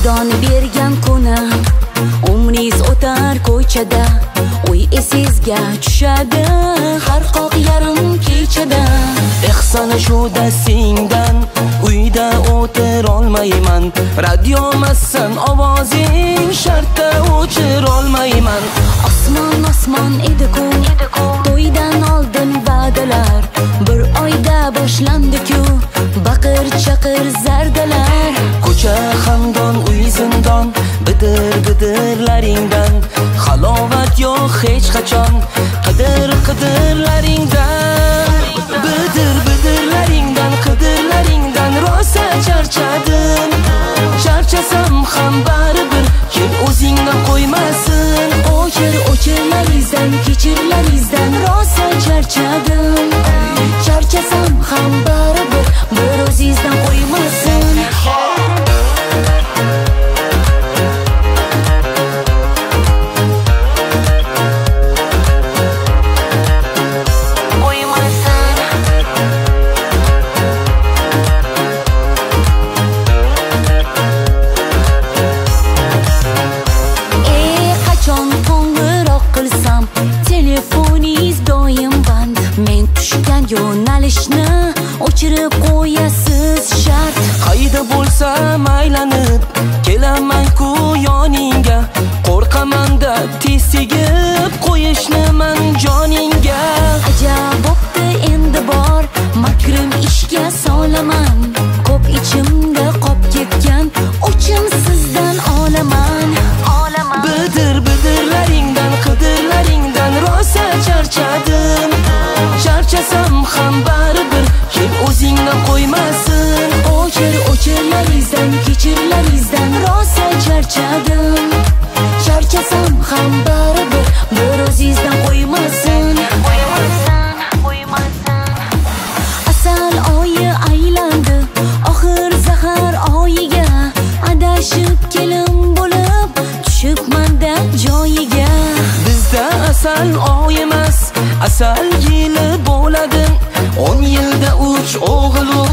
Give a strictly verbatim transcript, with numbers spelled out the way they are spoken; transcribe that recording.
Xudoni bergan kunam, umringiz o'tar ko'chada, uy esingizga tushadi har qoq yarim kechada. Ehsona shuda singdan uyda o'tir olmayman, radiomassan ovozing shartta o'chir olmayman. Osmon osmon edi-ku, to'ydan oldin va'dalar, bir oyda boshlandi-ku baqir chaqir zardalar. Ko'cha xandon, uy zindon, bidir bidirlaringdan halovat yo'q hech qachon, qidir qidirlaringdan. Bidir bidirlaringdan, qidirlaringdan rosa charchadim. Charchasam ham baribir kim o'zingdan qo'ymasin. O'chir o'chirlaringizdan, kechirlaringizdan rosa charchadim. Charchasam ham baribir bir o'zingizdan qo'ymasin. Yo'nalishni o'chirib qo'yasiz shart. Qayda bo'lsam aylanib kelaman-ku yoningga, qo'rqaman-da tez tegib qo'yishni man joningga. Ajab bo'pti endi bor, makrim ishga solaman. Ko'p ichimda qop ketgan o'chim sizdan olaman. Olaman. Bidir bidirlaringdan, qidirlaringdan rosa charchadim. Charchasam ham baribir kim o'zingdan qo'ymasin. O'chir o'chirlaringizdan, kechirlaringizdan rosa charchadim. Charchasam ham baribir bir o'zingizdan qo'ymasin. Qo'ymasin, qo'ymasin. Asal oyi aylandi oxir zahar oyiga, adashib kelin bo'lib tushibman-da joyiga. Bizda asal oy emas, asal yili bo'ladi. o'n yilda uch o'g'il